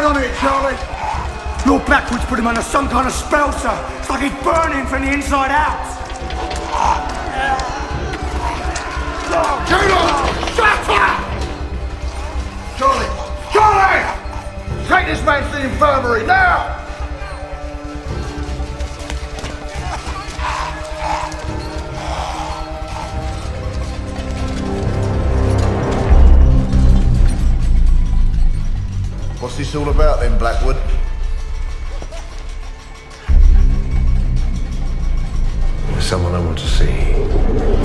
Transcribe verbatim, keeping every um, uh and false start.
come here, Charlie. Lord Blackwood's put him under some kind of spell, sir. It's like he's burning from the inside out. Get up! Shut up! Charlie! Charlie! Take this man to the infirmary, now! What's this all about then, Blackwood? Someone I want to see.